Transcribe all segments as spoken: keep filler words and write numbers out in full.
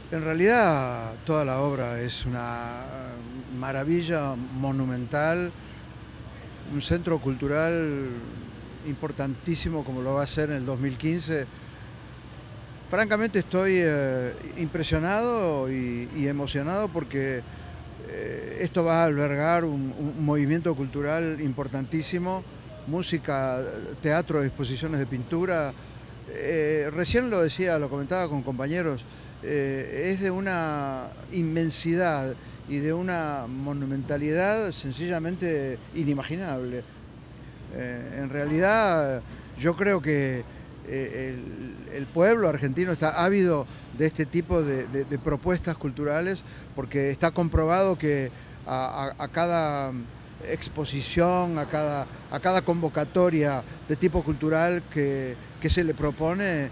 En realidad toda la obra es una maravilla monumental, un centro cultural importantísimo como lo va a ser en el dos mil quince. Francamente estoy eh, impresionado y, y emocionado porque eh, esto va a albergar un, un movimiento cultural importantísimo, música, teatro, exposiciones de pintura. Eh, recién lo decía, lo comentaba con compañeros, eh, es de una inmensidad y de una monumentalidad sencillamente inimaginable. Eh, en realidad yo creo que eh, el, el, pueblo argentino está ávido de este tipo de, de, de propuestas culturales porque está comprobado que a, a, a cada exposición, a cada, a cada convocatoria de tipo cultural que, que se le propone,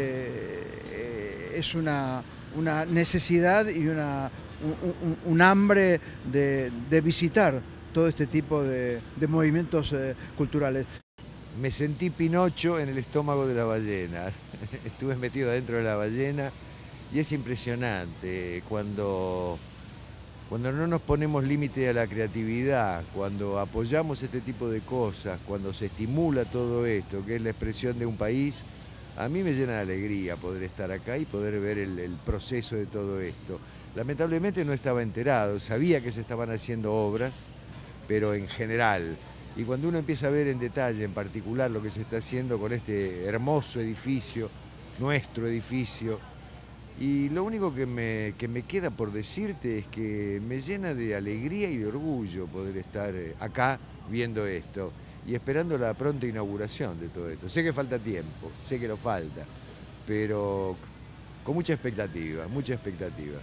eh, es una, una necesidad y una, un, un, un hambre de, de visitar todo este tipo de, de movimientos eh, culturales. Me sentí Pinocho en el estómago de la ballena. Estuve metido adentro de la ballena y es impresionante cuando, cuando no nos ponemos límite a la creatividad, cuando apoyamos este tipo de cosas, cuando se estimula todo esto, que es la expresión de un país. A mí me llena de alegría poder estar acá y poder ver el, el proceso de todo esto. Lamentablemente no estaba enterado, sabía que se estaban haciendo obras, pero en general. Y cuando uno empieza a ver en detalle, en particular, lo que se está haciendo con este hermoso edificio, nuestro edificio, y lo único que me, que me queda por decirte es que me llena de alegría y de orgullo poder estar acá viendo esto y esperando la pronta inauguración de todo esto. Sé que falta tiempo, sé que lo falta, pero con mucha expectativa, mucha expectativa.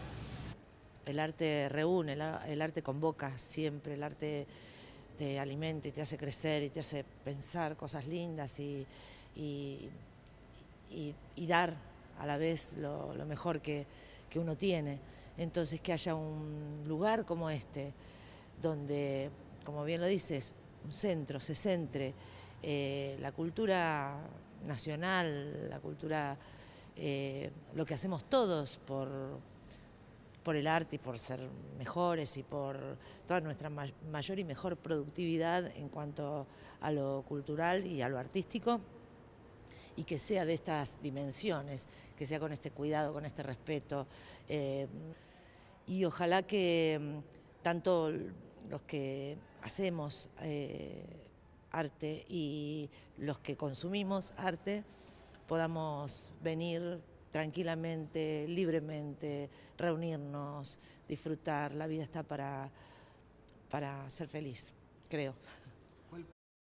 El arte reúne, el arte convoca siempre, el arte te alimenta y te hace crecer y te hace pensar cosas lindas y, y, y, y dar a la vez lo, lo mejor que, que uno tiene. Entonces que haya un lugar como este, donde, como bien lo dices, un centro, se centre eh, la cultura nacional, la cultura, eh, lo que hacemos todos por, por el arte y por ser mejores y por toda nuestra mayor y mejor productividad en cuanto a lo cultural y a lo artístico, y que sea de estas dimensiones, que sea con este cuidado, con este respeto. Eh, y ojalá que tanto los que hacemos eh, arte y los que consumimos arte podamos venir tranquilamente, libremente, reunirnos, disfrutar. La vida está para, para ser feliz, creo.